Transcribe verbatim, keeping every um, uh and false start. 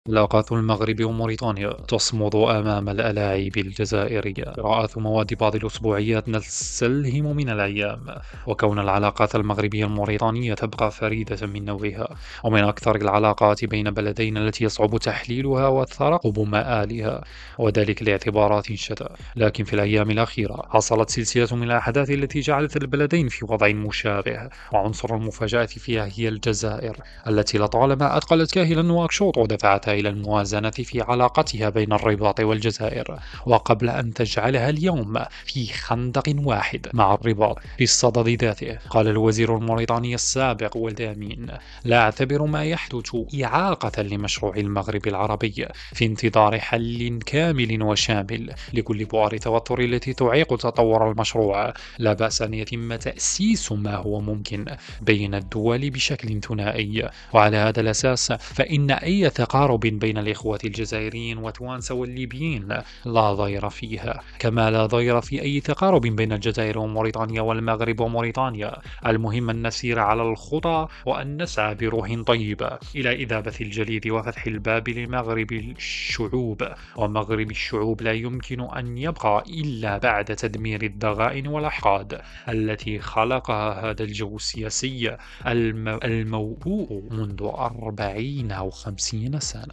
علاقات المغرب وموريتانيا تصمد أمام الألاعيب الجزائرية. قراءة مواد بعض الأسبوعيات نستلهم من الأيام، وكون العلاقات المغربية الموريتانية تبقى فريدة من نوعها، ومن أكثر العلاقات بين بلدين التي يصعب تحليلها وترقب مآلها، وذلك لاعتبارات شتى. لكن في الأيام الأخيرة حصلت سلسلة من الأحداث التي جعلت البلدين في وضع مشابه، وعنصر المفاجأة فيها هي الجزائر التي لطالما أثقلت كاهلا نواكشوط ودفعتها إلى الموازنة في علاقتها بين الرباط والجزائر، وقبل أن تجعلها اليوم في خندق واحد مع الرباط في الصدد ذاته. قال الوزير الموريتاني السابق ولد أمين: لا أعتبر ما يحدث إعاقة لمشروع المغرب العربي في انتظار حل كامل وشامل لكل بؤر التوتر التي تعيق تطور المشروع. لا بأس أن يتم تأسيس ما هو ممكن بين الدول بشكل ثنائي، وعلى هذا الأساس فإن أي تقارب بين الإخوة الجزائريين وتوانسة والليبيين لا ضير فيها، كما لا ضير في أي تقارب بين الجزائر وموريتانيا والمغرب وموريتانيا. المهم أن نسير على الخطى وأن نسعى بروح طيبة إلى إذابة الجليد وفتح الباب لمغرب الشعوب، ومغرب الشعوب لا يمكن أن يبقى إلا بعد تدمير الضغائن والأحقاد التي خلقها هذا الجو السياسي الم- الموبوء منذ أربعين أو خمسين سنة.